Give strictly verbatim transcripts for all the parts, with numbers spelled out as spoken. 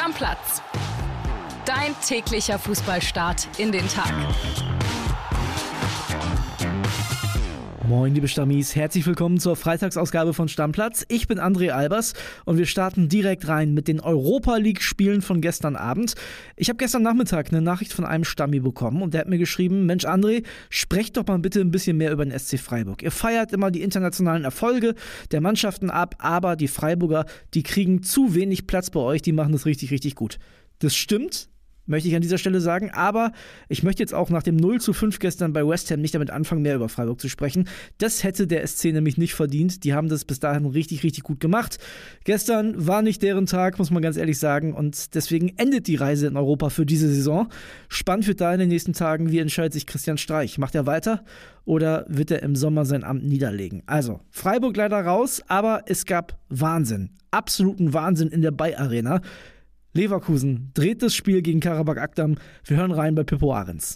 Stammplatz. Dein täglicher Fußballstart in den Tag. Moin liebe Stammis, herzlich willkommen zur Freitagsausgabe von Stammplatz. Ich bin André Albers und wir starten direkt rein mit den Europa-League-Spielen von gestern Abend. Ich habe gestern Nachmittag eine Nachricht von einem Stammi bekommen und der hat mir geschrieben, Mensch André, sprecht doch mal bitte ein bisschen mehr über den S C Freiburg. Ihr feiert immer die internationalen Erfolge der Mannschaften ab, aber die Freiburger, die kriegen zu wenig Platz bei euch, die machen das richtig, richtig gut. Das stimmt, möchte ich an dieser Stelle sagen, aber ich möchte jetzt auch nach dem null zu fünf gestern bei West Ham nicht damit anfangen, mehr über Freiburg zu sprechen. Das hätte der S C nämlich nicht verdient. Die haben das bis dahin richtig, richtig gut gemacht. Gestern war nicht deren Tag, muss man ganz ehrlich sagen, und deswegen endet die Reise in Europa für diese Saison. Spannend wird da in den nächsten Tagen, wie entscheidet sich Christian Streich? Macht er weiter oder wird er im Sommer sein Amt niederlegen? Also, Freiburg leider raus, aber es gab Wahnsinn, absoluten Wahnsinn in der Bay Arena. Leverkusen dreht das Spiel gegen Karabakh Akdam. Wir hören rein bei Pippo Ahrens.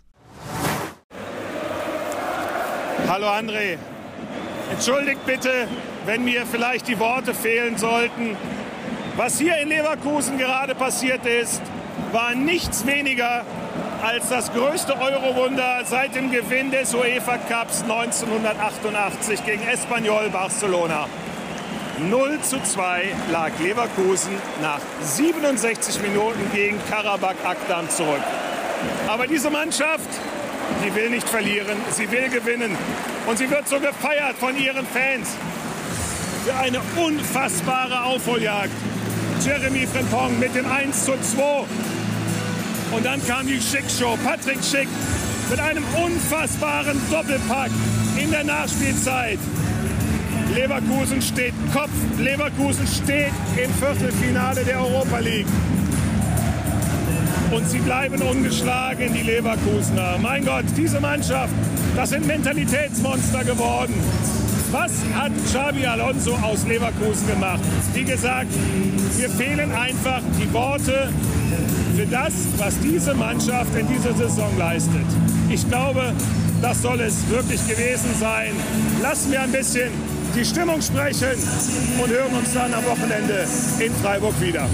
Hallo André. Entschuldigt bitte, wenn mir vielleicht die Worte fehlen sollten. Was hier in Leverkusen gerade passiert ist, war nichts weniger als das größte Euro-Wunder seit dem Gewinn des UEFA Cups neunzehnhundertachtundachtzig gegen Espanyol Barcelona. null zu zwei lag Leverkusen nach siebenundsechzig Minuten gegen Karabakh Akdam zurück. Aber diese Mannschaft, die will nicht verlieren, sie will gewinnen. Und sie wird so gefeiert von ihren Fans. Für eine unfassbare Aufholjagd. Jeremy Frimpong mit dem eins zu zwei. Und dann kam die Schick-Show. Patrick Schick mit einem unfassbaren Doppelpack in der Nachspielzeit. Leverkusen steht Kopf, Leverkusen steht im Viertelfinale der Europa League. Und sie bleiben ungeschlagen, die Leverkusener. Mein Gott, diese Mannschaft, das sind Mentalitätsmonster geworden. Was hat Xabi Alonso aus Leverkusen gemacht? Wie gesagt, mir fehlen einfach die Worte für das, was diese Mannschaft in dieser Saison leistet. Ich glaube, das soll es wirklich gewesen sein. Lassen wir ein bisschen die Stimmung sprechen und hören uns dann am Wochenende in Freiburg wieder.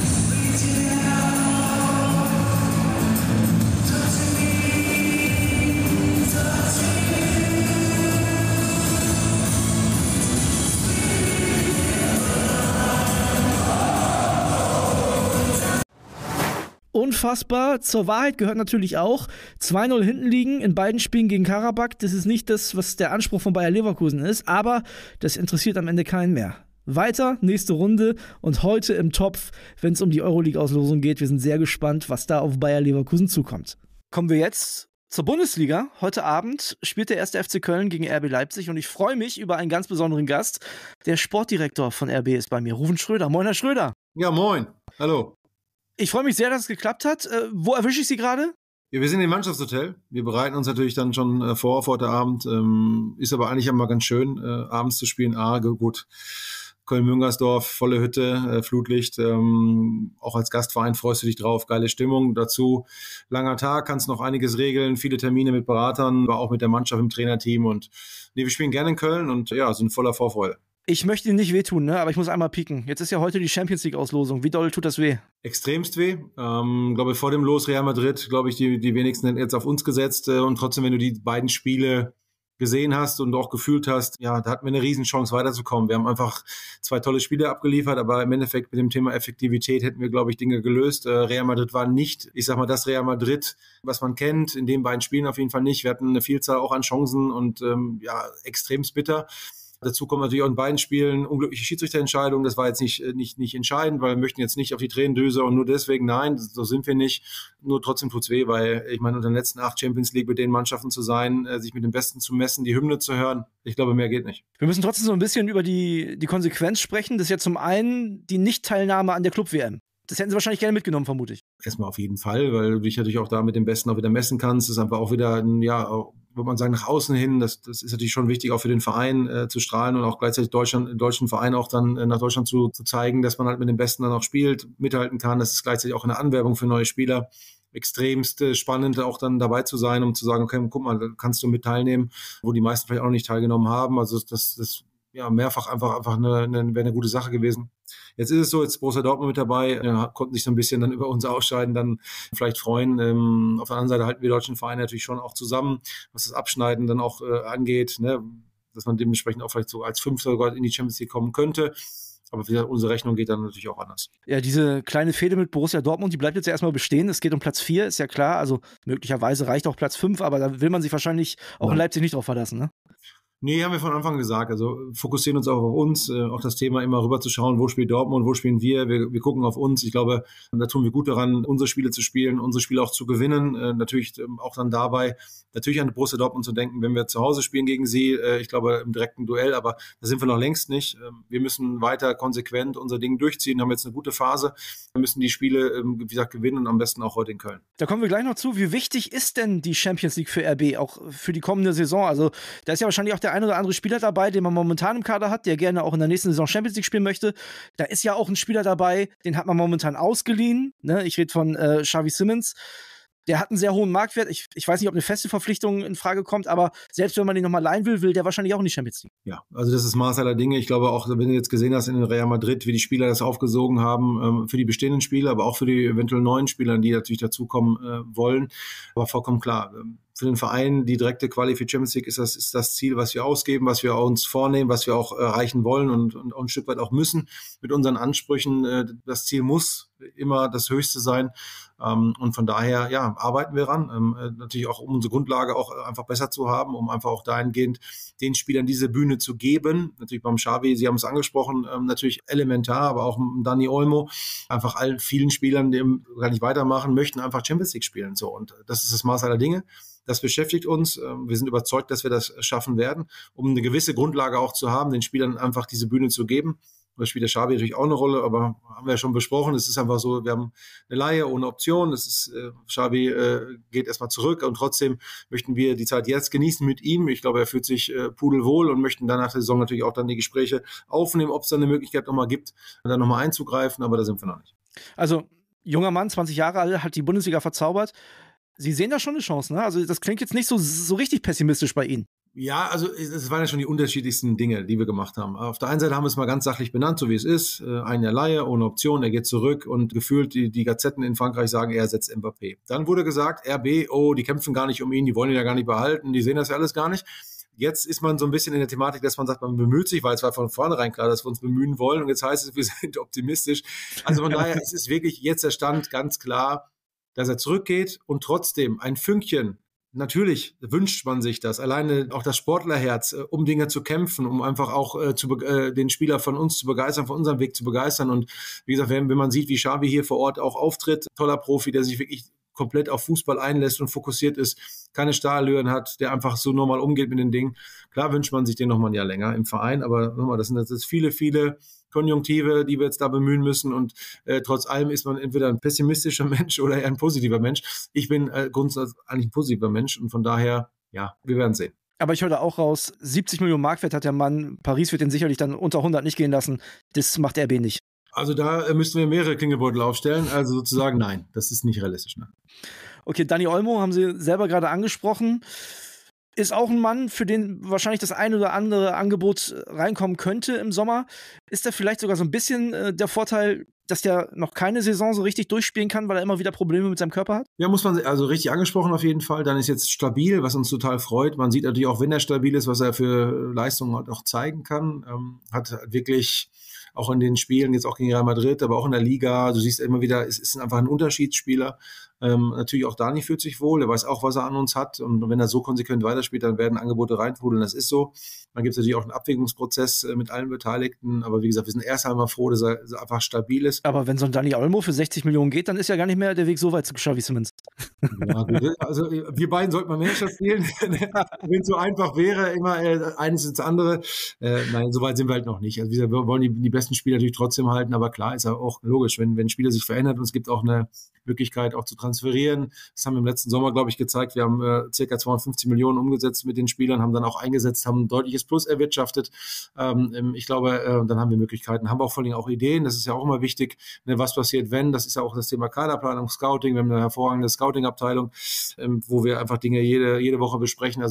Unfassbar. Zur Wahrheit gehört natürlich auch, zwei null hinten liegen in beiden Spielen gegen Karabakh. Das ist nicht das, was der Anspruch von Bayer Leverkusen ist, aber das interessiert am Ende keinen mehr. Weiter, nächste Runde und heute im Topf, wenn es um die Euroleague-Auslosung geht. Wir sind sehr gespannt, was da auf Bayer Leverkusen zukommt. Kommen wir jetzt zur Bundesliga. Heute Abend spielt der erste F C Köln gegen R B Leipzig und ich freue mich über einen ganz besonderen Gast. Der Sportdirektor von R B ist bei mir, Ruven Schröder. Moin, Herr Schröder. Ja, moin. Hallo. Ich freue mich sehr, dass es geklappt hat. Äh, wo erwische ich Sie gerade? Ja, wir sind im Mannschaftshotel. Wir bereiten uns natürlich dann schon äh, vor auf heute Abend. Ähm, ist aber eigentlich immer ganz schön, äh, abends zu spielen. Ah, gut. Köln-Müngersdorf, volle Hütte, äh, Flutlicht. Ähm, auch als Gastverein freust du dich drauf. Geile Stimmung. Dazu langer Tag, kannst noch einiges regeln. Viele Termine mit Beratern, aber auch mit der Mannschaft im Trainerteam. Und nee, wir spielen gerne in Köln und ja, sind voller Vorfreude. Ich möchte Ihnen nicht wehtun, ne? Aber ich muss einmal pieken. Jetzt ist ja heute die Champions League-Auslosung. Wie doll tut das weh? Extremst weh. Ähm, glaube vor dem Los Real Madrid, glaube ich, die, die wenigsten hätten jetzt auf uns gesetzt. Äh, und trotzdem, wenn du die beiden Spiele gesehen hast und auch gefühlt hast, ja, da hatten wir eine Riesenchance weiterzukommen. Wir haben einfach zwei tolle Spiele abgeliefert, aber im Endeffekt mit dem Thema Effektivität hätten wir, glaube ich, Dinge gelöst. Äh, Real Madrid war nicht, ich sag mal, das Real Madrid, was man kennt, in den beiden Spielen auf jeden Fall nicht. Wir hatten eine Vielzahl auch an Chancen und ähm, ja, extremst bitter. Dazu kommen natürlich auch in beiden Spielen unglückliche Schiedsrichterentscheidungen. Das war jetzt nicht, nicht, nicht entscheidend, weil wir möchten jetzt nicht auf die Tränendüse und nur deswegen, nein, so sind wir nicht. Nur trotzdem tut's weh, weil ich meine, unter den letzten acht Champions League mit den Mannschaften zu sein, sich mit den Besten zu messen, die Hymne zu hören, ich glaube, mehr geht nicht. Wir müssen trotzdem so ein bisschen über die, die Konsequenz sprechen. Das ist ja zum einen die Nichtteilnahme an der Club-W M. Das hätten Sie wahrscheinlich gerne mitgenommen, vermute ich. Erstmal auf jeden Fall, weil du dich natürlich auch da mit dem Besten auch wieder messen kannst. Das ist einfach auch wieder, ja, würde man sagen, nach außen hin. Das, das ist natürlich schon wichtig, auch für den Verein äh, zu strahlen und auch gleichzeitig Deutschland, den deutschen Verein auch dann äh, nach Deutschland zu, zu zeigen, dass man halt mit dem Besten dann auch spielt, mithalten kann. Das ist gleichzeitig auch eine Anwerbung für neue Spieler. Extremst äh, spannend, auch dann dabei zu sein, um zu sagen, okay, guck mal, da kannst du mit teilnehmen, wo die meisten vielleicht auch noch nicht teilgenommen haben. Also das, das ja, mehrfach einfach, einfach eine, eine, wäre eine gute Sache gewesen. Jetzt ist es so, jetzt ist Borussia Dortmund mit dabei, ja, konnten sich so ein bisschen dann über unser Ausscheiden dann vielleicht freuen. Ähm, auf der anderen Seite halten wir deutschen Vereine natürlich schon auch zusammen, was das Abschneiden dann auch äh, angeht, ne? Dass man dementsprechend auch vielleicht so als Fünfter sogar in die Champions League kommen könnte. Aber wie gesagt, unsere Rechnung geht dann natürlich auch anders. Ja, diese kleine Fehde mit Borussia Dortmund, die bleibt jetzt ja erstmal bestehen. Es geht um Platz vier, ist ja klar. Also möglicherweise reicht auch Platz fünf, aber da will man sich wahrscheinlich auch ja. in Leipzig nicht drauf verlassen, ne? Nee, haben wir von Anfang gesagt. Also fokussieren uns auch auf uns, äh, auch das Thema immer rüber zu schauen, wo spielt Dortmund, wo spielen wir. wir. Wir gucken auf uns. Ich glaube, da tun wir gut daran, unsere Spiele zu spielen, unsere Spiele auch zu gewinnen. Äh, natürlich ähm, auch dann dabei, natürlich an Borussia Dortmund zu denken, wenn wir zu Hause spielen gegen sie. Äh, ich glaube, im direkten Duell, aber da sind wir noch längst nicht. Ähm, wir müssen weiter konsequent unser Ding durchziehen, haben jetzt eine gute Phase. Wir müssen die Spiele, ähm, wie gesagt, gewinnen und am besten auch heute in Köln. Da kommen wir gleich noch zu. Wie wichtig ist denn die Champions League für R B, auch für die kommende Saison? Also da ist ja wahrscheinlich auch der ein oder andere Spieler dabei, den man momentan im Kader hat, der gerne auch in der nächsten Saison Champions League spielen möchte. Da ist ja auch ein Spieler dabei, den hat man momentan ausgeliehen. Ne? Ich rede von äh, Xavi Simons. Der hat einen sehr hohen Marktwert. Ich, ich weiß nicht, ob eine feste Verpflichtung in Frage kommt, aber selbst wenn man den nochmal leihen will, will der wahrscheinlich auch in die Champions League. Ja, also das ist Maß aller Dinge. Ich glaube auch, wenn du jetzt gesehen hast in Real Madrid, wie die Spieler das aufgesogen haben, ähm, für die bestehenden Spieler, aber auch für die eventuell neuen Spieler, die natürlich dazukommen äh, wollen. Aber vollkommen klar, ähm, für den Verein die direkte Quali für Champions League ist das, ist das Ziel, was wir ausgeben, was wir uns vornehmen, was wir auch erreichen wollen und, und auch ein Stück weit auch müssen mit unseren Ansprüchen. Äh, das Ziel muss immer das Höchste sein. Ähm, und von daher, ja, arbeiten wir ran. Ähm, äh, natürlich auch, um unsere Grundlage auch einfach besser zu haben, um einfach auch dahingehend den Spielern diese Bühne zu geben. Natürlich beim Xavi, Sie haben es angesprochen, ähm, natürlich elementar, aber auch Dani Olmo, einfach allen vielen Spielern, die gar nicht weitermachen, möchten einfach Champions League spielen. So, und das ist das Maß aller Dinge. Das beschäftigt uns. Wir sind überzeugt, dass wir das schaffen werden, um eine gewisse Grundlage auch zu haben, den Spielern einfach diese Bühne zu geben. Da spielt der Xavi natürlich auch eine Rolle, aber haben wir ja schon besprochen. Es ist einfach so, wir haben eine Leihe ohne Option. Es ist, äh, Xavi äh, geht erstmal zurück und trotzdem möchten wir die Zeit jetzt genießen mit ihm. Ich glaube, er fühlt sich äh, pudelwohl und möchten dann nach der Saison natürlich auch dann die Gespräche aufnehmen, ob es dann eine Möglichkeit nochmal gibt, dann nochmal einzugreifen, aber da sind wir noch nicht. Also, junger Mann, zwanzig Jahre alt, hat die Bundesliga verzaubert. Sie sehen da schon eine Chance, ne? Also das klingt jetzt nicht so, so richtig pessimistisch bei Ihnen. Ja, also es waren ja schon die unterschiedlichsten Dinge, die wir gemacht haben. Auf der einen Seite haben wir es mal ganz sachlich benannt, so wie es ist. Ein Jahr Leihe, ohne Option, er geht zurück und gefühlt die, die Gazetten in Frankreich sagen, er ersetzt Mbappé. Dann wurde gesagt, R B, oh, die kämpfen gar nicht um ihn, die wollen ihn ja gar nicht behalten, die sehen das ja alles gar nicht. Jetzt ist man so ein bisschen in der Thematik, dass man sagt, man bemüht sich, weil es war von vornherein klar, dass wir uns bemühen wollen und jetzt heißt es, wir sind optimistisch. Also von daher, es ist wirklich jetzt der Stand ganz klar, dass er zurückgeht und trotzdem ein Fünkchen, natürlich wünscht man sich das, alleine auch das Sportlerherz, äh, um Dinge zu kämpfen, um einfach auch äh, zu äh, den Spieler von uns zu begeistern, von unserem Weg zu begeistern. Und wie gesagt, wenn, wenn man sieht, wie Xavi hier vor Ort auch auftritt, toller Profi, der sich wirklich komplett auf Fußball einlässt und fokussiert ist, keine Starallüren hat, der einfach so normal umgeht mit den Dingen. Klar wünscht man sich den noch mal ein Jahr länger im Verein, aber nochmal, das sind jetzt viele, viele Konjunktive, die wir jetzt da bemühen müssen und äh, trotz allem ist man entweder ein pessimistischer Mensch oder eher ein positiver Mensch. Ich bin äh, grundsätzlich eigentlich ein positiver Mensch und von daher, ja, wir werden sehen. Aber ich höre da auch raus, siebzig Millionen Marktwert hat der Mann, Paris wird den sicherlich dann unter hundert nicht gehen lassen, das macht R B nicht. Also da äh, müssten wir mehrere Klingelbeutel aufstellen, also sozusagen nein, das ist nicht realistisch. Ne? Okay, Dani Olmo haben Sie selber gerade angesprochen. Ist auch ein Mann, für den wahrscheinlich das ein oder andere Angebot reinkommen könnte im Sommer. Ist da vielleicht sogar so ein bisschen äh, der Vorteil, dass der noch keine Saison so richtig durchspielen kann, weil er immer wieder Probleme mit seinem Körper hat? Ja, muss man, also richtig angesprochen auf jeden Fall. Dann ist jetzt stabil, was uns total freut. Man sieht natürlich auch, wenn er stabil ist, was er für Leistungen halt auch zeigen kann. Ähm, hat wirklich auch in den Spielen, jetzt auch gegen Real Madrid, aber auch in der Liga, du siehst immer wieder, es ist einfach ein Unterschiedsspieler. Ähm, natürlich auch Dani fühlt sich wohl, er weiß auch, was er an uns hat und wenn er so konsequent weiterspielt, dann werden Angebote reintrudeln, das ist so. Dann gibt es natürlich auch einen Abwägungsprozess äh, mit allen Beteiligten, aber wie gesagt, wir sind erst einmal froh, dass er, dass er einfach stabil ist. Aber wenn so ein Dani Olmo für sechzig Millionen geht, dann ist ja gar nicht mehr der Weg so weit zu Xavi Simons. Ja, also wir beiden sollten mal Mannschaft spielen, wenn es so einfach wäre, immer äh, eines ins andere. Äh, nein, so weit sind wir halt noch nicht. Also wie gesagt, wir wollen die, die besten Spieler natürlich trotzdem halten, aber klar ist ja auch logisch, wenn, wenn ein Spieler sich verändert und es gibt auch eine Möglichkeit auch zu transferieren. Das haben wir im letzten Sommer, glaube ich, gezeigt. Wir haben äh, ca. zweihundertfünfzig Millionen umgesetzt mit den Spielern, haben dann auch eingesetzt, haben ein deutliches Plus erwirtschaftet. Ähm, ich glaube, äh, dann haben wir Möglichkeiten, haben auch vor allem auch Ideen. Das ist ja auch immer wichtig, ne, was passiert, wenn. Das ist ja auch das Thema Kaderplanung, Scouting. Wir haben eine hervorragende Scouting-Abteilung, ähm, wo wir einfach Dinge jede, jede Woche besprechen. Also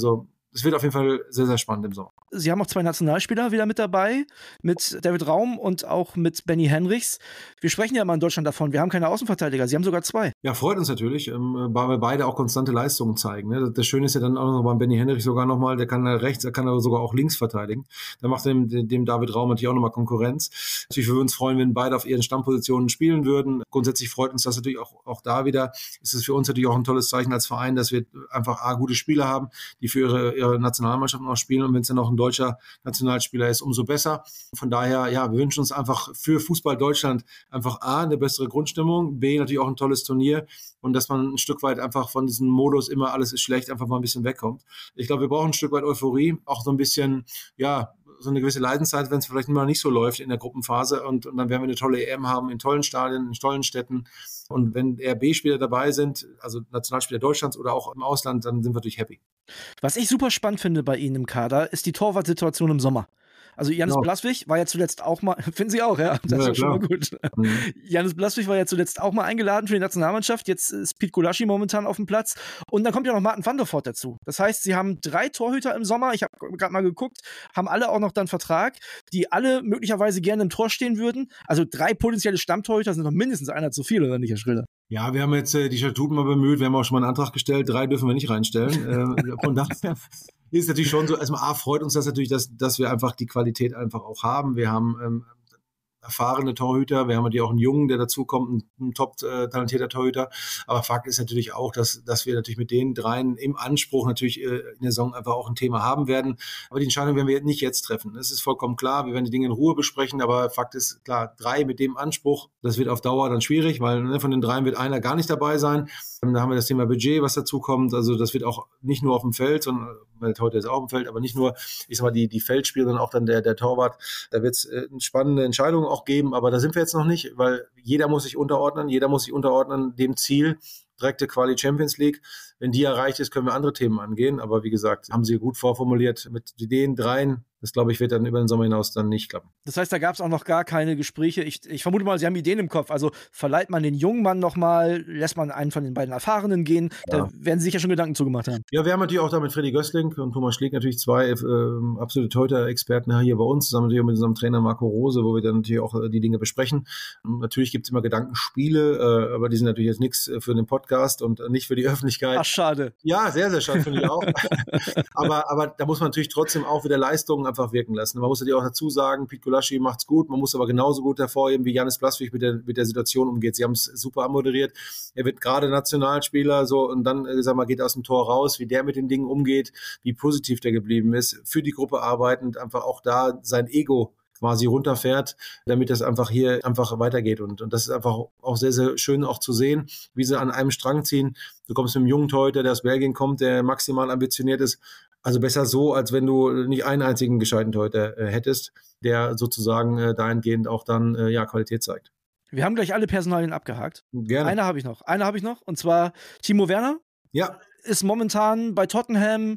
es wird auf jeden Fall sehr, sehr spannend im Sommer. Sie haben auch zwei Nationalspieler wieder mit dabei, mit David Raum und auch mit Benny Henrichs. Wir sprechen ja immer in Deutschland davon, wir haben keine Außenverteidiger, Sie haben sogar zwei. Ja, freut uns natürlich, weil wir beide auch konstante Leistungen zeigen. Ne? Das Schöne ist ja dann auch noch beim Benny Henrichs sogar nochmal, der kann rechts, der kann aber sogar auch links verteidigen. Da macht er dem, dem David Raum natürlich auch nochmal Konkurrenz. Natürlich würden wir uns freuen, wenn beide auf ihren Stammpositionen spielen würden. Grundsätzlich freut uns das natürlich auch, auch da wieder. Ist es für uns natürlich auch ein tolles Zeichen als Verein, dass wir einfach A, gute Spieler haben, die für ihre, ihre Nationalmannschaften auch spielen. Und wenn es dann noch ein deutscher Nationalspieler ist, umso besser. Von daher, ja, wir wünschen uns einfach für Fußball Deutschland einfach A, eine bessere Grundstimmung, B, natürlich auch ein tolles Turnier und dass man ein Stück weit einfach von diesem Modus immer alles ist schlecht, einfach mal ein bisschen wegkommt. Ich glaube, wir brauchen ein Stück weit Euphorie, auch so ein bisschen, ja, so eine gewisse Leidenszeit, wenn es vielleicht immer nicht so läuft in der Gruppenphase und, und dann werden wir eine tolle E M haben in tollen Stadien, in tollen Städten und wenn R B-Spieler dabei sind, also Nationalspieler Deutschlands oder auch im Ausland, dann sind wir natürlich happy. Was ich super spannend finde bei Ihnen im Kader, ist die Torwartsituation im Sommer. Also Jannis genau. Blaswig war ja zuletzt auch mal, finden Sie auch, ja? Das ja, ist ja schon mal gut. Mhm. Jannis Blaswig war ja zuletzt auch mal eingeladen für die Nationalmannschaft. Jetzt ist Piet Gulaschi momentan auf dem Platz. Und dann kommt ja noch Martin van der Voort dazu. Das heißt, Sie haben drei Torhüter im Sommer. Ich habe gerade mal geguckt, haben alle auch noch dann Vertrag, die alle möglicherweise gerne im Tor stehen würden. Also drei potenzielle Stammtorhüter sind noch mindestens einer zu viel, oder nicht, Herr Schröder? Ja, wir haben jetzt äh, die Statuten mal bemüht. Wir haben auch schon mal einen Antrag gestellt. Drei dürfen wir nicht reinstellen. äh, von daher ist natürlich schon so, erstmal A, freut uns das natürlich, dass, dass wir einfach die Qualität einfach auch haben. Wir haben ähm, erfahrene Torhüter, wir haben natürlich auch einen Jungen, der dazukommt, ein, ein top äh, talentierter Torhüter, aber Fakt ist natürlich auch, dass, dass wir natürlich mit den dreien im Anspruch natürlich äh, in der Saison einfach auch ein Thema haben werden, aber die Entscheidung werden wir nicht jetzt treffen, das ist vollkommen klar, wir werden die Dinge in Ruhe besprechen, aber Fakt ist klar, drei mit dem Anspruch, das wird auf Dauer dann schwierig, weil ne, von den dreien wird einer gar nicht dabei sein, ähm, da haben wir das Thema Budget, was dazu kommt, also das wird auch nicht nur auf dem Feld, sondern weil heute ist auch im Feld, aber nicht nur, ich sag mal, die, die Feldspieler, sondern auch dann der, der Torwart, da wird es äh, spannende Entscheidungen auch geben, aber da sind wir jetzt noch nicht, weil jeder muss sich unterordnen, jeder muss sich unterordnen dem Ziel, direkte Quali Champions League. Wenn die erreicht ist, können wir andere Themen angehen, aber wie gesagt, haben sie gut vorformuliert mit den dreien. Das, glaube ich, wird dann über den Sommer hinaus dann nicht klappen. Das heißt, da gab es auch noch gar keine Gespräche. Ich, ich vermute mal, Sie haben Ideen im Kopf. Also verleiht man den jungen Mann nochmal, lässt man einen von den beiden Erfahrenen gehen. Ja. Da werden Sie sich ja schon Gedanken zugemacht haben. Ja, wir haben natürlich auch da mit Freddy Gößling und Thomas Schlieg natürlich zwei äh, absolute Torhüter-Experten hier bei uns, zusammen natürlich auch mit unserem Trainer Marco Rose, wo wir dann natürlich auch äh, die Dinge besprechen. Und natürlich gibt es immer Gedankenspiele, äh, aber die sind natürlich jetzt nichts für den Podcast und nicht für die Öffentlichkeit. Ach, schade. Ja, sehr, sehr schade, finde ich auch. aber, aber da muss man natürlich trotzdem auch wieder Leistungen einfach wirken lassen. Man muss natürlich auch dazu sagen, Piet Gulaschi macht's gut, man muss aber genauso gut hervorheben, wie Jannis Blaswig mit der, mit der Situation umgeht. Sie haben es super anmoderiert. Er wird gerade Nationalspieler, so, und dann, sag mal, geht aus dem Tor raus, wie der mit den Dingen umgeht, wie positiv der geblieben ist, für die Gruppe arbeitend, einfach auch da sein Ego quasi runterfährt, damit das einfach hier einfach weitergeht. Und, und das ist einfach auch sehr, sehr schön auch zu sehen, wie sie an einem Strang ziehen. Du kommst mit einem jungen Torhüter, der aus Belgien kommt, der maximal ambitioniert ist. Also besser so, als wenn du nicht einen einzigen gescheiten Torhüter äh, hättest, der sozusagen äh, dahingehend auch dann äh, ja, Qualität zeigt. Wir haben gleich alle Personalien abgehakt. Gerne. Eine habe ich noch. Eine habe ich noch. Und zwar Timo Werner. Ja. Ist momentan bei Tottenham.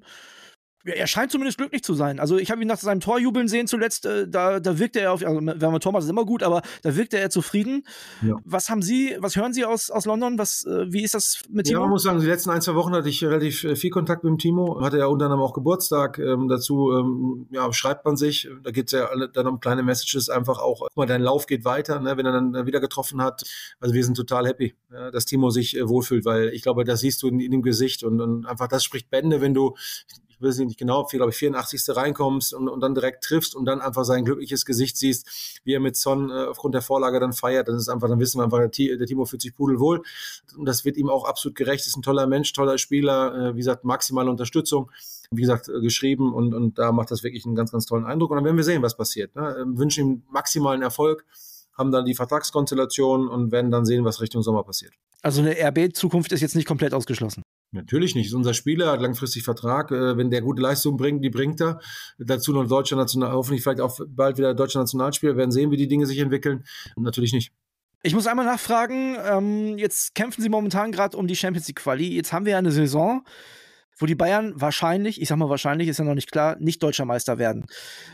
Er scheint zumindest glücklich zu sein. Also ich habe ihn nach seinem Tor jubeln sehen zuletzt, äh, da, da wirkte er auf, also wenn man Tor macht, ist immer gut, aber da wirkte er zufrieden. Ja. Was haben Sie, was hören Sie aus, aus London? Was, äh, wie ist das mit Timo? Ja, man muss sagen, die letzten ein, zwei Wochen hatte ich relativ viel Kontakt mit dem Timo. Hatte ja unter anderem auch Geburtstag. Ähm, dazu ähm, ja, schreibt man sich. Da geht es ja dann um kleine Messages, einfach auch, guck mal, dein Lauf geht weiter, ne, wenn er dann wieder getroffen hat. Also wir sind total happy, ja, dass Timo sich äh, wohlfühlt, weil ich glaube, das siehst du in, in dem Gesicht und, und einfach das spricht Bände, wenn du, ich weiß nicht genau, glaube ich, vierundachtzigste reinkommst und, und dann direkt triffst und dann einfach sein glückliches Gesicht siehst, wie er mit Son äh, aufgrund der Vorlage dann feiert. Das ist einfach, dann wissen wir einfach, der, der Timo fühlt sich pudelwohl. Und das wird ihm auch absolut gerecht. Ist ein toller Mensch, toller Spieler, äh, wie gesagt, maximale Unterstützung. Wie gesagt, äh, geschrieben und, und da macht das wirklich einen ganz, ganz tollen Eindruck. Und dann werden wir sehen, was passiert. Ne? Äh, wünschen ihm maximalen Erfolg, haben dann die Vertragskonstellation und werden dann sehen, was Richtung Sommer passiert. Also eine R B-Zukunft ist jetzt nicht komplett ausgeschlossen. Natürlich nicht. Ist unser Spieler, hat langfristig Vertrag. Äh, wenn der gute Leistung bringt, die bringt er. Dazu noch deutscher National, hoffentlich vielleicht auch bald wieder deutscher Nationalspieler. Wir werden sehen, wie die Dinge sich entwickeln. Und natürlich nicht. Ich muss einmal nachfragen, ähm, jetzt kämpfen Sie momentan gerade um die Champions League Quali. Jetzt haben wir ja eine Saison, wo die Bayern wahrscheinlich, ich sag mal wahrscheinlich, ist ja noch nicht klar, nicht deutscher Meister werden.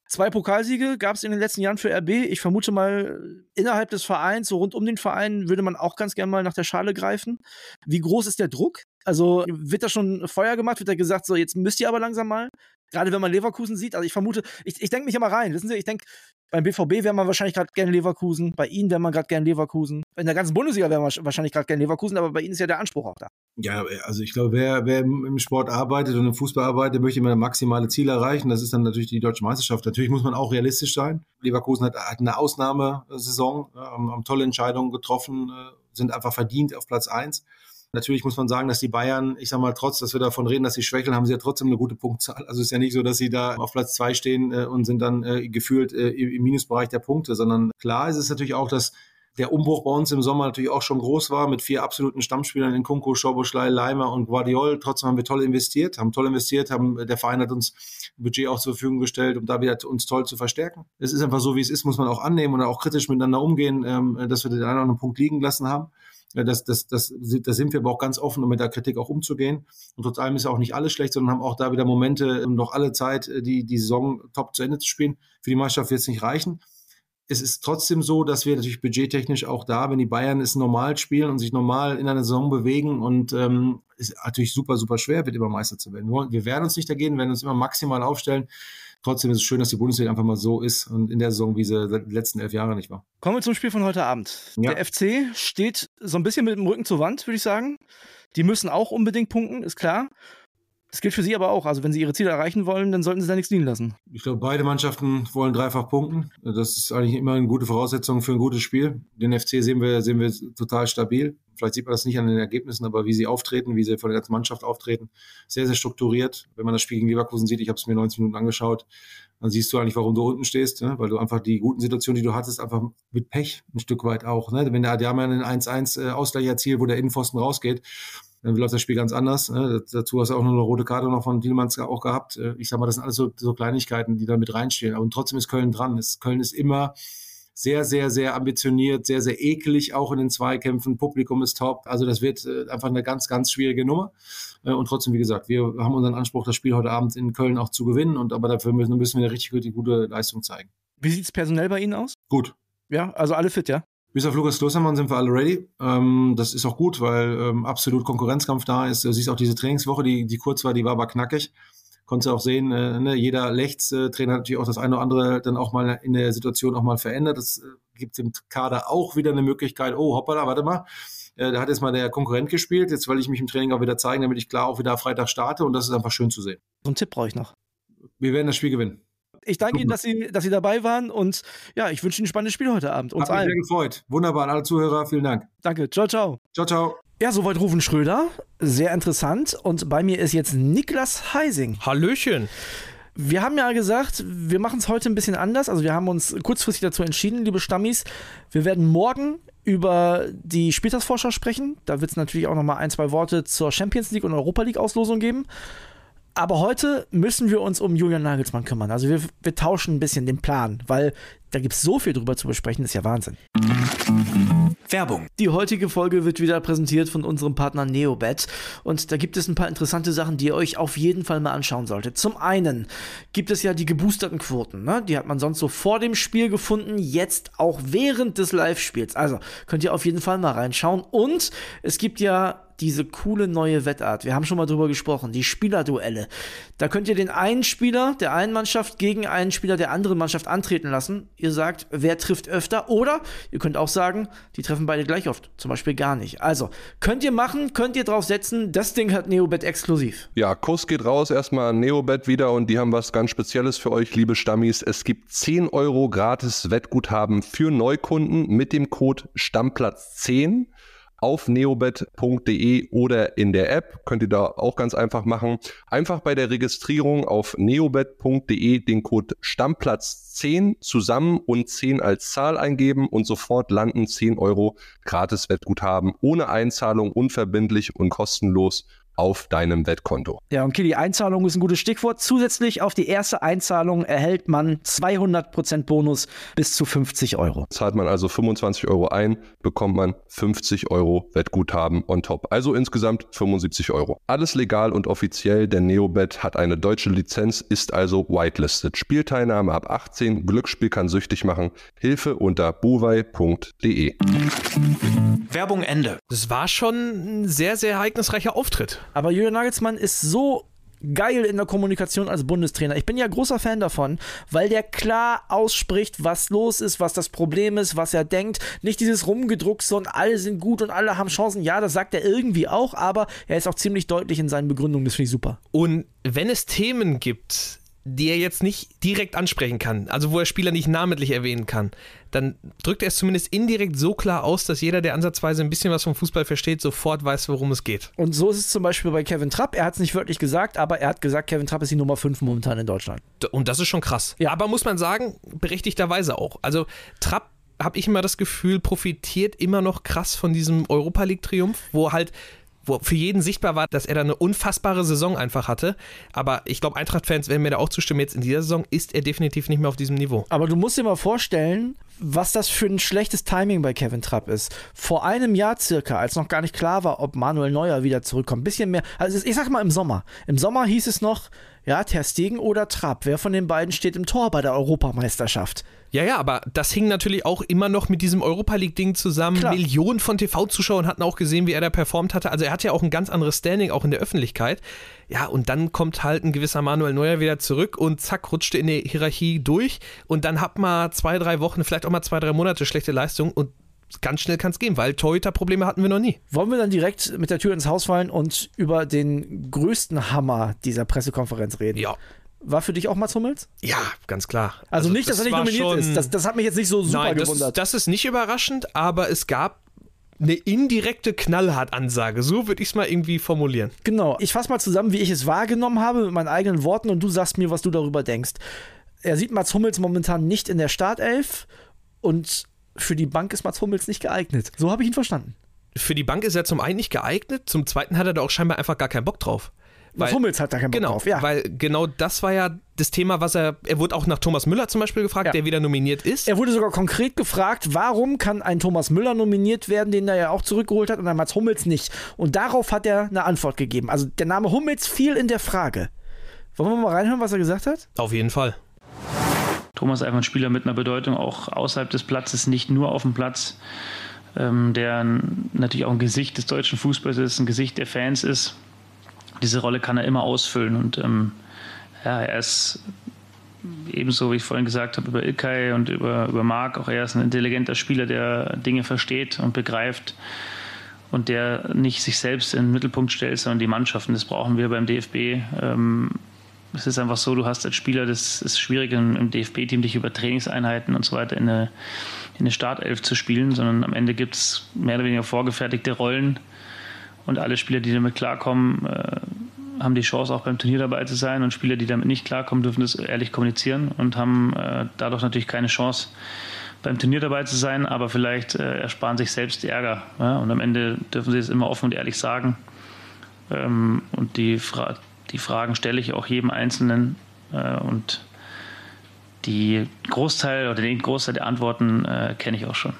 Zwei Pokalsiege gab es in den letzten Jahren für R B. Ich vermute mal, innerhalb des Vereins, so rund um den Verein, würde man auch ganz gerne mal nach der Schale greifen. Wie groß ist der Druck? Also wird da schon Feuer gemacht? Wird da gesagt, so jetzt müsst ihr aber langsam mal? Gerade wenn man Leverkusen sieht. Also ich vermute, ich, ich denke mich immer rein. Wissen Sie, ich denke, beim B V B wäre man wahrscheinlich gerade gerne Leverkusen. Bei Ihnen wäre man gerade gerne Leverkusen. In der ganzen Bundesliga wäre man wahrscheinlich gerade gerne Leverkusen. Aber bei Ihnen ist ja der Anspruch auch da. Ja, also ich glaube, wer, wer im Sport arbeitet und im Fußball arbeitet, möchte immer maximale Ziele erreichen. Das ist dann natürlich die Deutsche Meisterschaft. Natürlich muss man auch realistisch sein. Leverkusen hat, hat eine Ausnahmesaison, äh, haben, haben tolle Entscheidungen getroffen, äh, sind einfach verdient auf Platz eins. Natürlich muss man sagen, dass die Bayern, ich sag mal, trotz, dass wir davon reden, dass sie schwächeln, haben sie ja trotzdem eine gute Punktzahl. Also es ist ja nicht so, dass sie da auf Platz zwei stehen äh, und sind dann äh, gefühlt äh, im Minusbereich der Punkte, sondern klar ist es natürlich auch, dass der Umbruch bei uns im Sommer natürlich auch schon groß war, mit vier absoluten Stammspielern in Kunku, Szoboszlai, Leimer und Guardiol. Trotzdem haben wir toll investiert, haben toll investiert, haben, der Verein hat uns ein Budget auch zur Verfügung gestellt, um da wieder uns toll zu verstärken. Es ist einfach so, wie es ist, muss man auch annehmen und auch kritisch miteinander umgehen, ähm, dass wir den einen oder anderen Punkt liegen lassen haben. Das, das, das, das sind wir aber auch ganz offen, um mit der Kritik auch umzugehen. Und trotz allem ist ja auch nicht alles schlecht, sondern haben auch da wieder Momente, noch alle Zeit, die, die Saison top zu Ende zu spielen. Für die Mannschaft wird es nicht reichen. Es ist trotzdem so, dass wir natürlich budgettechnisch auch da, wenn die Bayern es normal spielen und sich normal in einer Saison bewegen und ähm, ist natürlich super, super schwer, wird immer Meister zu werden. Wir werden uns nicht dagegen, werden uns immer maximal aufstellen. Trotzdem ist es schön, dass die Bundesliga einfach mal so ist und in der Saison, wie sie die letzten elf Jahre nicht war. Kommen wir zum Spiel von heute Abend. Ja. Der F C steht so ein bisschen mit dem Rücken zur Wand, würde ich sagen. Die müssen auch unbedingt punkten, ist klar. Das gilt für Sie aber auch. Also wenn Sie Ihre Ziele erreichen wollen, dann sollten Sie da nichts liegen lassen. Ich glaube, beide Mannschaften wollen dreifach punkten. Das ist eigentlich immer eine gute Voraussetzung für ein gutes Spiel. Den F C sehen wir, sehen wir total stabil. Vielleicht sieht man das nicht an den Ergebnissen, aber wie sie auftreten, wie sie von der ganzen Mannschaft auftreten, sehr, sehr strukturiert. Wenn man das Spiel gegen Leverkusen sieht, ich habe es mir neunzig Minuten angeschaut, dann siehst du eigentlich, warum du unten stehst, ne? Weil du einfach die guten Situationen, die du hattest, einfach mit Pech ein Stück weit auch. Ne? Wenn der Adjaman einen eins eins äh, Ausgleich erzielt, wo der Innenpfosten rausgeht, dann läuft das Spiel ganz anders. Ne? Dazu hast du auch noch eine rote Karte noch von Tielemans auch gehabt. Ich sag mal, das sind alles so, so Kleinigkeiten, die da mit reinstehen. Aber trotzdem ist Köln dran. Es, Köln ist immer sehr, sehr, sehr ambitioniert, sehr, sehr ekelig, auch in den Zweikämpfen. Publikum ist top. Also das wird äh, einfach eine ganz, ganz schwierige Nummer. Äh, und trotzdem, wie gesagt, wir haben unseren Anspruch, das Spiel heute Abend in Köln auch zu gewinnen. Und aber dafür müssen, müssen wir eine richtig gute, gute Leistung zeigen. Wie sieht es personell bei Ihnen aus? Gut. Ja, also alle fit, ja? Bis auf Lukas Klostermann sind wir alle ready. Ähm, das ist auch gut, weil ähm, absolut Konkurrenzkampf da ist. Du siehst auch diese Trainingswoche, die, die kurz war, die war aber knackig. Konntest du auch sehen, äh, ne, jeder Lechts-Trainer hat natürlich auch das eine oder andere dann auch mal in der Situation auch mal verändert. Das äh, gibt dem Kader auch wieder eine Möglichkeit, oh hoppala, warte mal, äh, da hat jetzt mal der Konkurrent gespielt, jetzt will ich mich im Training auch wieder zeigen, damit ich klar auch wieder am Freitag starte und das ist einfach schön zu sehen. So einen Tipp brauche ich noch. Wir werden das Spiel gewinnen. Ich danke Ihnen, dass Sie, dass Sie dabei waren und ja, ich wünsche Ihnen ein spannendes Spiel heute Abend. Uns Hat mich allen. sehr gefreut. Wunderbar an alle Zuhörer, vielen Dank. Danke, ciao, ciao. Ciao, ciao. Ja, soweit Rufen Schröder. Sehr interessant. Und bei mir ist jetzt Niklas Heising. Hallöchen. Wir haben ja gesagt, wir machen es heute ein bisschen anders. Also wir haben uns kurzfristig dazu entschieden, liebe Stammis. Wir werden morgen über die Spieltagsvorschau sprechen. Da wird es natürlich auch nochmal ein, zwei Worte zur Champions League und Europa League Auslosung geben. Aber heute müssen wir uns um Julian Nagelsmann kümmern. Also wir, wir tauschen ein bisschen den Plan, weil da gibt es so viel drüber zu besprechen, das ist ja Wahnsinn. Werbung. Die heutige Folge wird wieder präsentiert von unserem Partner Neobet und da gibt es ein paar interessante Sachen, die ihr euch auf jeden Fall mal anschauen solltet. Zum einen gibt es ja die geboosterten Quoten, ne? Die hat man sonst so vor dem Spiel gefunden, jetzt auch während des Live-Spiels. Also könnt ihr auf jeden Fall mal reinschauen und es gibt ja diese coole neue Wettart. Wir haben schon mal drüber gesprochen, die Spielerduelle. Da könnt ihr den einen Spieler der einen Mannschaft gegen einen Spieler der anderen Mannschaft antreten lassen. Ihr sagt, wer trifft öfter oder ihr könnt auch sagen, die treffen beide gleich oft, zum Beispiel gar nicht. Also, könnt ihr machen, könnt ihr drauf setzen, das Ding hat Neobet exklusiv. Ja, Kuss geht raus erstmal an Neobet wieder und die haben was ganz Spezielles für euch, liebe Stammis. Es gibt zehn Euro gratis Wettguthaben für Neukunden mit dem Code Stammplatz zehn. Auf neobet punkt de oder in der App, könnt ihr da auch ganz einfach machen. Einfach bei der Registrierung auf neobet punkt de den Code Stammplatz zehn zusammen und zehn als Zahl eingeben und sofort landen zehn Euro gratis Wettguthaben ohne Einzahlung, unverbindlich und kostenlos auf deinem Wettkonto. Ja, und Kili, Einzahlung ist ein gutes Stichwort. Zusätzlich auf die erste Einzahlung erhält man zweihundert Prozent Bonus bis zu fünfzig Euro. Zahlt man also fünfundzwanzig Euro ein, bekommt man fünfzig Euro Wettguthaben on top. Also insgesamt fünfundsiebzig Euro. Alles legal und offiziell, denn Neobet hat eine deutsche Lizenz, ist also whitelisted. Spielteilnahme ab achtzehn, Glücksspiel kann süchtig machen. Hilfe unter buwei punkt de. Werbung Ende. Das war schon ein sehr, sehr ereignisreicher Auftritt. Aber Julian Nagelsmann ist so geil in der Kommunikation als Bundestrainer. Ich bin ja großer Fan davon, weil der klar ausspricht, was los ist, was das Problem ist, was er denkt. Nicht dieses Rumgedruckse und alle sind gut und alle haben Chancen. Ja, das sagt er irgendwie auch, aber er ist auch ziemlich deutlich in seinen Begründungen. Das finde ich super. Und wenn es Themen gibt, die er jetzt nicht direkt ansprechen kann, also wo er Spieler nicht namentlich erwähnen kann, dann drückt er es zumindest indirekt so klar aus, dass jeder, der ansatzweise ein bisschen was vom Fußball versteht, sofort weiß, worum es geht. Und so ist es zum Beispiel bei Kevin Trapp. Er hat es nicht wörtlich gesagt, aber er hat gesagt, Kevin Trapp ist die Nummer fünf momentan in Deutschland. Und das ist schon krass. Ja. Aber muss man sagen, berechtigterweise auch. Also Trapp, habe ich immer das Gefühl, profitiert immer noch krass von diesem Europa-League-Triumph, wo halt wo für jeden sichtbar war, dass er da eine unfassbare Saison einfach hatte. Aber ich glaube, Eintracht-Fans werden mir da auch zustimmen, jetzt in dieser Saison ist er definitiv nicht mehr auf diesem Niveau. Aber du musst dir mal vorstellen, was das für ein schlechtes Timing bei Kevin Trapp ist. Vor einem Jahr circa, als noch gar nicht klar war, ob Manuel Neuer wieder zurückkommt, ein bisschen mehr, also ich sag mal im Sommer. Im Sommer hieß es noch, ja, Ter Stegen oder Trapp, wer von den beiden steht im Tor bei der Europameisterschaft? Ja, ja, aber das hing natürlich auch immer noch mit diesem Europa-League-Ding zusammen. Klar. Millionen von T V-Zuschauern hatten auch gesehen, wie er da performt hatte. Also er hat ja auch ein ganz anderes Standing, auch in der Öffentlichkeit. Ja, und dann kommt halt ein gewisser Manuel Neuer wieder zurück und zack, rutschte in der Hierarchie durch. Und dann hat man zwei, drei Wochen, vielleicht auch mal zwei, drei Monate schlechte Leistung und ganz schnell kann es gehen, weil Torhüter-Probleme hatten wir noch nie. Wollen wir dann direkt mit der Tür ins Haus fallen und über den größten Hammer dieser Pressekonferenz reden? Ja. War für dich auch Mats Hummels? Ja, ganz klar. Also, also nicht, dass er nicht nominiert schon, ist. Das, das hat mich jetzt nicht so super nein, gewundert. Das, das ist nicht überraschend, aber es gab eine indirekte Knallhart-Ansage. So würde ich es mal irgendwie formulieren. Genau. Ich fasse mal zusammen, wie ich es wahrgenommen habe mit meinen eigenen Worten und du sagst mir, was du darüber denkst. Er sieht Mats Hummels momentan nicht in der Startelf und für die Bank ist Mats Hummels nicht geeignet. So habe ich ihn verstanden. Für die Bank ist er zum einen nicht geeignet, zum zweiten hat er da auch scheinbar einfach gar keinen Bock drauf. Weil, Hummels hat da keinen Bock genau, drauf, ja. Weil genau das war ja das Thema, was er, er wurde auch nach Thomas Müller zum Beispiel gefragt, ja. der wieder nominiert ist. Er wurde sogar konkret gefragt, warum kann ein Thomas Müller nominiert werden, den er ja auch zurückgeholt hat und ein Mats Hummels nicht. Und darauf hat er eine Antwort gegeben. Also der Name Hummels fiel in der Frage. Wollen wir mal reinhören, was er gesagt hat? Auf jeden Fall. Thomas ist einfach ein Spieler mit einer Bedeutung auch außerhalb des Platzes, nicht nur auf dem Platz, ähm, der natürlich auch ein Gesicht des deutschen Fußballs ist, ein Gesicht der Fans ist. Diese Rolle kann er immer ausfüllen und ähm, ja, er ist ebenso, wie ich vorhin gesagt habe, über Ilkay und über, über Marc, auch er ist ein intelligenter Spieler, der Dinge versteht und begreift und der nicht sich selbst in den Mittelpunkt stellt, sondern die Mannschaften. Das brauchen wir beim D F B. Ähm, es ist einfach so, du hast als Spieler, das ist schwierig im, im D F B-Team, dich über Trainingseinheiten und so weiter in eine, in eine Startelf zu spielen, sondern am Ende gibt es mehr oder weniger vorgefertigte Rollen. Und alle Spieler, die damit klarkommen, äh, haben die Chance, auch beim Turnier dabei zu sein. Und Spieler, die damit nicht klarkommen, dürfen das ehrlich kommunizieren und haben äh, dadurch natürlich keine Chance, beim Turnier dabei zu sein. Aber vielleicht äh, ersparen sich selbst die Ärger. Ja? Und am Ende dürfen sie es immer offen und ehrlich sagen. Ähm, und die, Fra- die Fragen stelle ich auch jedem Einzelnen. Äh, und die Großteil oder den Großteil der Antworten äh, kenne ich auch schon.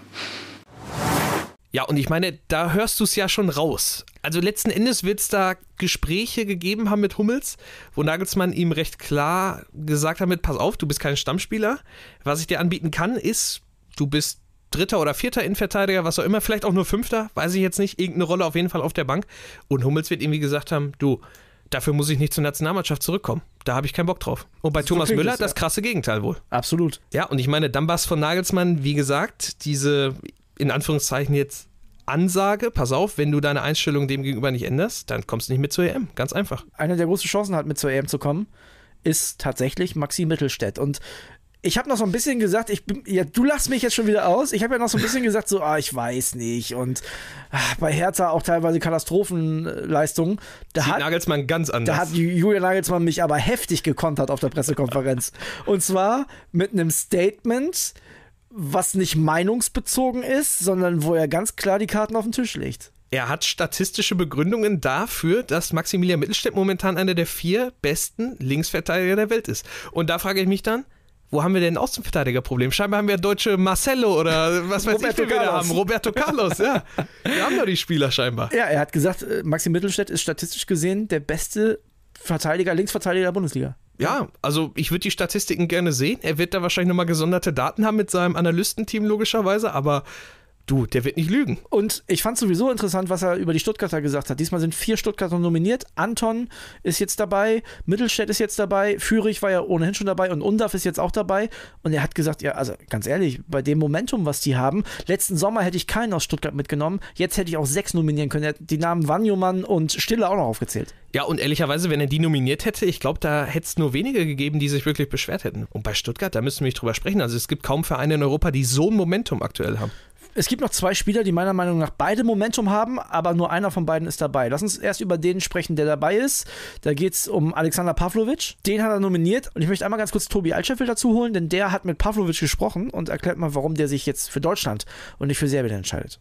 Ja, und ich meine, da hörst du es ja schon raus. Also letzten Endes wird es da Gespräche gegeben haben mit Hummels, wo Nagelsmann ihm recht klar gesagt hat, mit, pass auf, du bist kein Stammspieler. Was ich dir anbieten kann, ist, du bist Dritter oder Vierter Innenverteidiger, was auch immer, vielleicht auch nur Fünfter, weiß ich jetzt nicht, irgendeine Rolle auf jeden Fall auf der Bank. Und Hummels wird irgendwie gesagt haben, du, dafür muss ich nicht zur Nationalmannschaft zurückkommen. Da habe ich keinen Bock drauf. Und bei so Thomas Müller das, das krasse Gegenteil wohl. Absolut. Ja, und ich meine, dann war es von Nagelsmann, wie gesagt, diese in Anführungszeichen jetzt Ansage, pass auf, wenn du deine Einstellung dem gegenüber nicht änderst, dann kommst du nicht mit zur E M. Ganz einfach. Eine der großen Chancen hat, mit zur E M zu kommen, ist tatsächlich Maxi Mittelstädt. Und ich habe noch so ein bisschen gesagt, ich bin, ja, du lachst mich jetzt schon wieder aus, ich habe ja noch so ein bisschen gesagt, so, ah, ich weiß nicht. Und ach, bei Hertha auch teilweise Katastrophenleistungen. Da Sieht hat Nagelsmann ganz anders. Da hat Julian Nagelsmann mich aber heftig gekontert auf der Pressekonferenz. Und zwar mit einem Statement, was nicht meinungsbezogen ist, sondern wo er ganz klar die Karten auf den Tisch legt. Er hat statistische Begründungen dafür, dass Maximilian Mittelstädt momentan einer der vier besten Linksverteidiger der Welt ist. Und da frage ich mich dann, wo haben wir denn ein Außenverteidigerproblem? Scheinbar haben wir deutsche Marcelo oder was weiß Roberto ich, wie wir da haben. Roberto Carlos, ja. Wir haben doch die Spieler scheinbar. Ja, er hat gesagt, Maxi Mittelstädt ist statistisch gesehen der beste Verteidiger, Linksverteidiger der Bundesliga. Ja, also ich würde die Statistiken gerne sehen. Er wird da wahrscheinlich nochmal gesonderte Daten haben mit seinem Analystenteam logischerweise, aber du, der wird nicht lügen. Und ich fand sowieso interessant, was er über die Stuttgarter gesagt hat. Diesmal sind vier Stuttgarter nominiert. Anton ist jetzt dabei, Mittelstädt ist jetzt dabei, Führig war ja ohnehin schon dabei und Undav ist jetzt auch dabei. Und er hat gesagt, ja, also ganz ehrlich, bei dem Momentum, was die haben, letzten Sommer hätte ich keinen aus Stuttgart mitgenommen. Jetzt hätte ich auch sechs nominieren können. Er hat die Namen Wanjomann und Stille auch noch aufgezählt. Ja, und ehrlicherweise, wenn er die nominiert hätte, ich glaube, da hätte es nur wenige gegeben, die sich wirklich beschwert hätten. Und bei Stuttgart, da müssen wir nicht drüber sprechen. Also es gibt kaum Vereine in Europa, die so ein Momentum aktuell haben. Es gibt noch zwei Spieler, die meiner Meinung nach beide Momentum haben, aber nur einer von beiden ist dabei. Lass uns erst über den sprechen, der dabei ist. Da geht es um Alexander Pavlovic. Den hat er nominiert. Und ich möchte einmal ganz kurz Tobi Altscheffel dazu holen, denn der hat mit Pavlovic gesprochen und erklärt mal, warum der sich jetzt für Deutschland und nicht für Serbien entscheidet.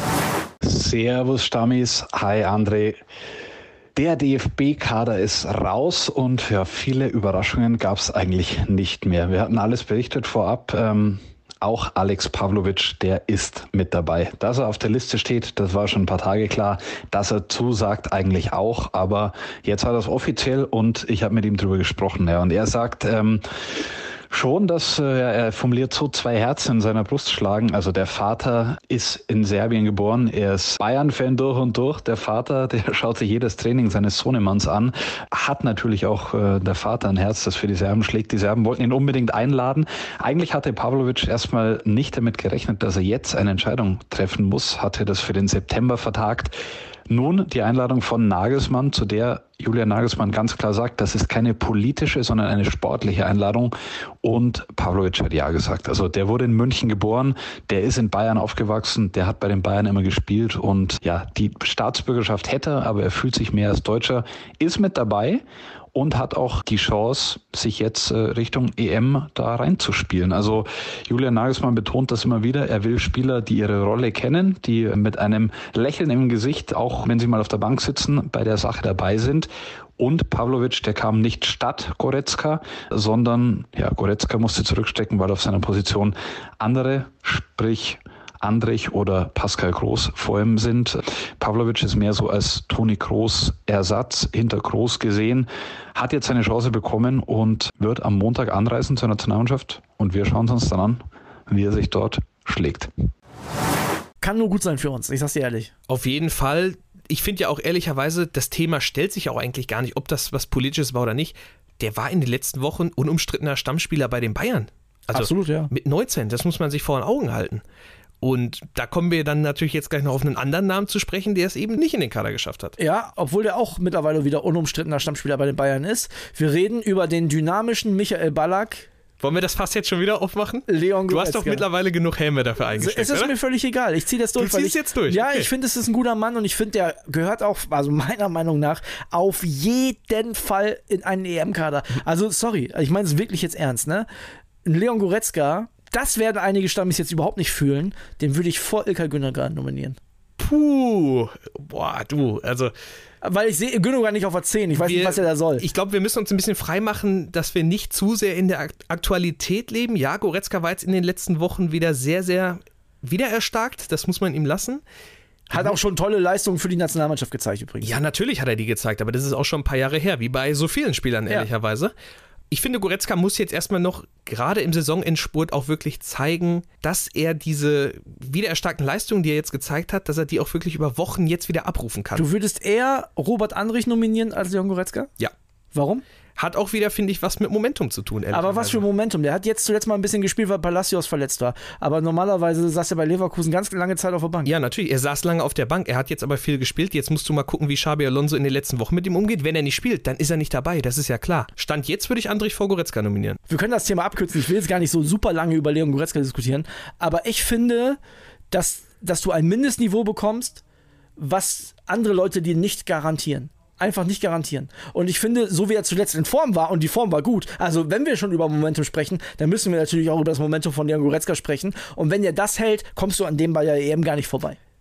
Servus Stammis, hi André. Der D F B-Kader ist raus und ja, viele Überraschungen gab es eigentlich nicht mehr. Wir hatten alles berichtet vorab. Ähm, Auch Alex Pavlovic, der ist mit dabei. Dass er auf der Liste steht, das war schon ein paar Tage klar. Dass er zusagt, eigentlich auch. Aber jetzt hat er es offiziell und ich habe mit ihm drüber gesprochen. Ja. Und er sagt ähm, schon, dass äh, er formuliert so zwei Herzen in seiner Brust schlagen. Also der Vater ist in Serbien geboren. Er ist Bayern-Fan durch und durch. Der Vater, der schaut sich jedes Training seines Sohnemanns an. Hat natürlich auch äh, der Vater ein Herz, das für die Serben schlägt. Die Serben wollten ihn unbedingt einladen. Eigentlich hatte Pavlovic erstmal nicht damit gerechnet, dass er jetzt eine Entscheidung treffen muss. Hatte das für den September vertagt. Nun die Einladung von Nagelsmann, zu der Julian Nagelsmann ganz klar sagt, das ist keine politische, sondern eine sportliche Einladung. Und Pavlovic hat ja gesagt. Also der wurde in München geboren, der ist in Bayern aufgewachsen, der hat bei den Bayern immer gespielt und ja, die Staatsbürgerschaft hätte er, aber er fühlt sich mehr als Deutscher, ist mit dabei. Und hat auch die Chance, sich jetzt äh, Richtung E M da reinzuspielen. Also Julian Nagelsmann betont das immer wieder. Er will Spieler, die ihre Rolle kennen, die mit einem Lächeln im Gesicht, auch wenn sie mal auf der Bank sitzen, bei der Sache dabei sind. Und Pavlovic, der kam nicht statt Goretzka, sondern ja, Goretzka musste zurückstecken, weil auf seiner Position andere, sprich Andrich oder Pascal Groß vor ihm sind. Pavlovic ist mehr so als Toni Kroos Ersatz hinter Kroos gesehen, hat jetzt seine Chance bekommen und wird am Montag anreisen zur Nationalmannschaft und wir schauen uns dann an, wie er sich dort schlägt. Kann nur gut sein für uns, ich sag's dir ehrlich. Auf jeden Fall. Ich finde ja auch ehrlicherweise, das Thema stellt sich auch eigentlich gar nicht, ob das was Politisches war oder nicht. Der war in den letzten Wochen unumstrittener Stammspieler bei den Bayern. Also absolut, ja. Mit neunzehn, das muss man sich vor den Augen halten. Und da kommen wir dann natürlich jetzt gleich noch auf einen anderen Namen zu sprechen, der es eben nicht in den Kader geschafft hat. Ja, obwohl der auch mittlerweile wieder unumstrittener Stammspieler bei den Bayern ist. Wir reden über den dynamischen Michael Ballack. Wollen wir das Fass jetzt schon wieder aufmachen? Leon Goretzka. Du hast doch mittlerweile genug Helme dafür eingesteckt, Es ist oder? Mir völlig egal. Ich ziehe das durch. Du ziehst ich, jetzt durch? Ja, okay. Ich finde, es ist ein guter Mann und ich finde, der gehört auch, also meiner Meinung nach, auf jeden Fall in einen E M-Kader. Also, sorry, ich meine es wirklich jetzt ernst, ne? Leon Goretzka, das werden einige Stammis jetzt überhaupt nicht fühlen, den würde ich vor Ilkay Gündogan nominieren. Puh, boah, du, also... Weil ich sehe Gündogan nicht auf der zehn, ich weiß wir, nicht, was er da soll. Ich glaube, wir müssen uns ein bisschen freimachen, dass wir nicht zu sehr in der Aktualität leben. Ja, Goretzka war jetzt in den letzten Wochen wieder sehr, sehr wiedererstarkt, das muss man ihm lassen. Hat auch schon tolle Leistungen für die Nationalmannschaft gezeigt übrigens. Ja, natürlich hat er die gezeigt, aber das ist auch schon ein paar Jahre her, wie bei so vielen Spielern, ehrlicherweise. Ja. Ich finde, Goretzka muss jetzt erstmal noch, gerade im Saisonendspurt, auch wirklich zeigen, dass er diese wiedererstarkten Leistungen, die er jetzt gezeigt hat, dass er die auch wirklich über Wochen jetzt wieder abrufen kann. Du würdest eher Robert Andrich nominieren als Leon Goretzka? Ja. Warum? Hat auch wieder, finde ich, was mit Momentum zu tun. Aber was für Momentum? Der hat jetzt zuletzt mal ein bisschen gespielt, weil Palacios verletzt war. Aber normalerweise saß er bei Leverkusen ganz lange Zeit auf der Bank. Ja, natürlich. Er saß lange auf der Bank. Er hat jetzt aber viel gespielt. Jetzt musst du mal gucken, wie Xabi Alonso in den letzten Wochen mit ihm umgeht. Wenn er nicht spielt, dann ist er nicht dabei. Das ist ja klar. Stand jetzt würde ich Andrich vor Goretzka nominieren. Wir können das Thema abkürzen. Ich will jetzt gar nicht so super lange über Leon Goretzka diskutieren. Aber ich finde, dass, dass du ein Mindestniveau bekommst, was andere Leute dir nicht garantieren. Einfach nicht garantieren. Und ich finde, so wie er zuletzt in Form war, und die Form war gut, also wenn wir schon über Momentum sprechen, dann müssen wir natürlich auch über das Momentum von Leon Goretzka sprechen. Und wenn er das hält, kommst du an dem bei der E M gar nicht vorbei.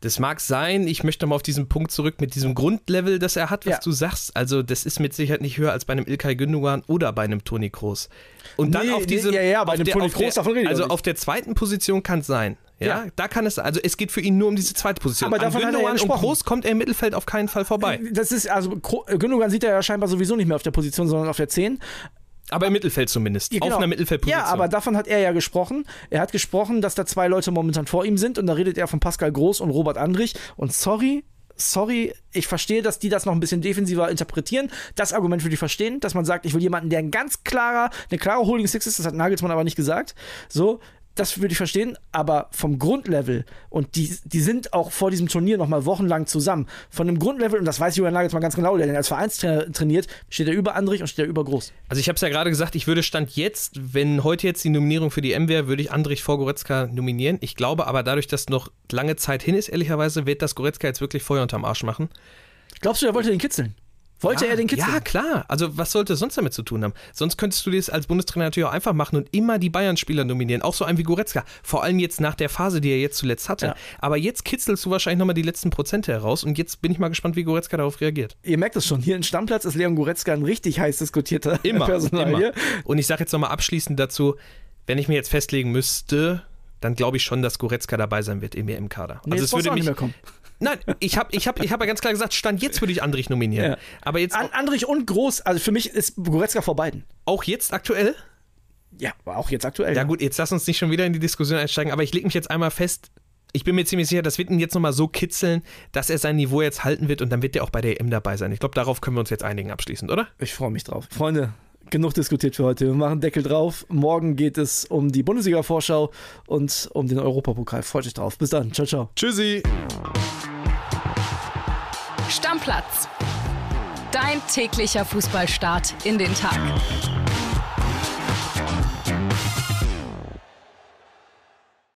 Das mag sein, ich möchte mal auf diesen Punkt zurück mit diesem Grundlevel, das er hat, was ja. du sagst. Also das ist mit Sicherheit nicht höher als bei einem Ilkay Gündogan oder bei einem Toni Kroos. Und dann nee, auf diese, nee, ja, ja, bei auf einem der, Toni auf Kroos, der, davon rede ich also nicht. auf der zweiten Position kann es sein. Ja? Ja. Da kann es, also es geht für ihn nur um diese zweite Position. Aber davon An hat er ja Gündogan und gesprochen. Kroos kommt er im Mittelfeld auf keinen Fall vorbei. Das ist, also Gündogan sieht er ja scheinbar sowieso nicht mehr auf der Position, sondern auf der zehn. Aber im Mittelfeld zumindest, Ja, genau. auf einer Mittelfeldposition. Ja, aber davon hat er ja gesprochen. Er hat gesprochen, dass da zwei Leute momentan vor ihm sind und da redet er von Pascal Groß und Robert Andrich. Und sorry, sorry, ich verstehe, dass die das noch ein bisschen defensiver interpretieren. Das Argument würde ich verstehen, dass man sagt, ich will jemanden, der ein ganz klarer, eine klare Holding Six ist, das hat Nagelsmann aber nicht gesagt. So, das würde ich verstehen, aber vom Grundlevel, und die, die sind auch vor diesem Turnier noch mal wochenlang zusammen, von dem Grundlevel, und das weiß Julian Nagelsmann ganz genau, der den als Vereinstrainer trainiert, steht er über Andrich und steht er über Groß. Also ich habe es ja gerade gesagt, ich würde Stand jetzt, wenn heute jetzt die Nominierung für die M wäre, würde ich Andrich vor Goretzka nominieren. Ich glaube aber dadurch, dass noch lange Zeit hin ist, ehrlicherweise, wird das Goretzka jetzt wirklich Feuer unterm Arsch machen. Glaubst du, er wollte den kitzeln? Wollte ja, er den kitzeln? Ja, klar. Also was sollte es sonst damit zu tun haben? Sonst könntest du das als Bundestrainer natürlich auch einfach machen und immer die Bayern-Spieler nominieren. Auch so einen wie Goretzka. Vor allem jetzt nach der Phase, die er jetzt zuletzt hatte. Ja. Aber jetzt kitzelst du wahrscheinlich nochmal die letzten Prozente heraus und jetzt bin ich mal gespannt, wie Goretzka darauf reagiert. Ihr merkt es schon, hier in Stammplatz ist Leon Goretzka ein richtig heiß diskutierter immer, Personal immer. hier. Und ich sage jetzt nochmal abschließend dazu, wenn ich mir jetzt festlegen müsste, dann glaube ich schon, dass Goretzka dabei sein wird im E M-Kader. Nee, also es würde auch mich nicht mehr kommen. Nein, ich habe ich hab, ich hab ja ganz klar gesagt, Stand jetzt würde ich Andrich nominieren. Ja. Aber jetzt An, Andrich und Groß, also für mich ist Goretzka vor beiden. Auch jetzt aktuell? Ja, auch jetzt aktuell. Ja gut, jetzt lass uns nicht schon wieder in die Diskussion einsteigen, aber ich lege mich jetzt einmal fest, ich bin mir ziemlich sicher, das wird ihn jetzt nochmal so kitzeln, dass er sein Niveau jetzt halten wird und dann wird er auch bei der E M dabei sein. Ich glaube, darauf können wir uns jetzt einigen abschließend, oder? Ich freue mich drauf. Freunde, genug diskutiert für heute. Wir machen Deckel drauf. Morgen geht es um die Bundesliga-Vorschau und um den Europapokal. Freut euch drauf. Bis dann. Ciao, ciao. Tschüssi. Stammplatz. Dein täglicher Fußballstart in den Tag.